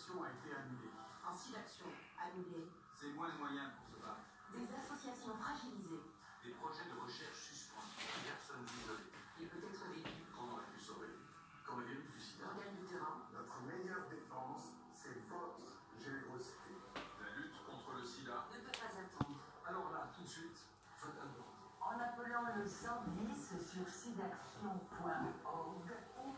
action a été annulée. Un site d'action annulé. C'est moins les moyens pour se battre. Des associations fragilisées. Des projets de recherche suspendus. Personnes isolées. Et peut-être des vies. Qu'on aurait pu sauver. Comme le virus du sida. On gagne du terrain. Notre meilleure défense, c'est votre générosité. La lutte contre le sida Ne peut pas attendre. Alors là, tout de suite, faites un don. En appelant le 110 sur sidaction.org ou